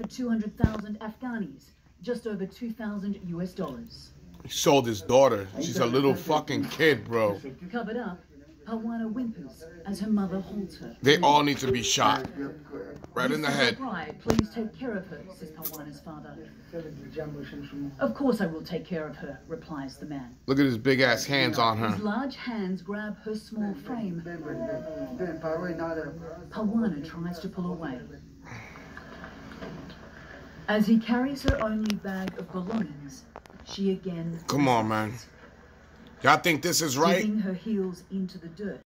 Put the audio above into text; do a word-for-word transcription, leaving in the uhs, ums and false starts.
two hundred thousand Afghanis, just over two thousand U S dollars. He sold his daughter. She's a little fucking kid, bro. Covered up, Parwana whimpers as her mother holds her. They all need to be shot. Right in the head. Bride, please take care of her, says Parwana's father. Of course I will take care of her, replies the man. Look at his big ass hands on her. His large hands grab her small frame. Parwana tries to pull away. As he carries her only bag of belongings, she again... Come on, man. Y'all think this is right? Digging her heels into the dirt.